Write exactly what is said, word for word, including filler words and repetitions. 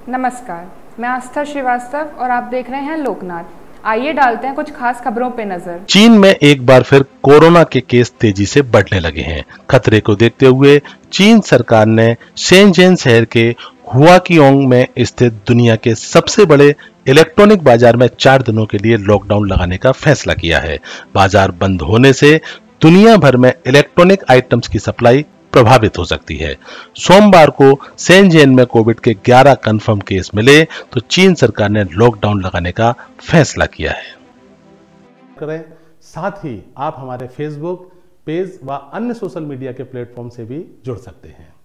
नमस्कार, मैं आस्था श्रीवास्तव और आप देख रहे हैं लोकनाथ। आइए डालते हैं कुछ खास खबरों पे नजर। चीन में एक बार फिर कोरोना के केस तेजी से बढ़ने लगे हैं। खतरे को देखते हुए चीन सरकार ने शेनज़ेन शहर के हुआकियोंग में स्थित दुनिया के सबसे बड़े इलेक्ट्रॉनिक बाजार में चार दिनों के लिए लॉकडाउन लगाने का फैसला किया है। बाजार बंद होने से दुनिया भर में इलेक्ट्रॉनिक आइटम्स की सप्लाई प्रभावित हो सकती है। सोमवार को शेनज़ेन में कोविड के ग्यारह कंफर्म केस मिले तो चीन सरकार ने लॉकडाउन लगाने का फैसला किया है। करें, साथ ही आप हमारे फेसबुक पेज व अन्य सोशल मीडिया के प्लेटफॉर्म से भी जुड़ सकते हैं।